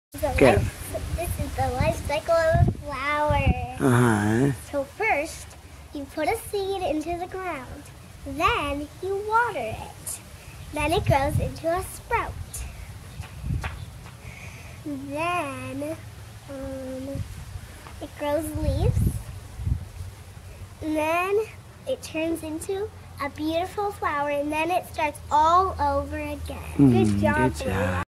Good. This is the life cycle of a flower. So first, you put a seed into the ground. Then you water it. Then it grows into a sprout. Then it grows leaves. And then it turns into a beautiful flower. And then it starts all over again. Good job, Good job.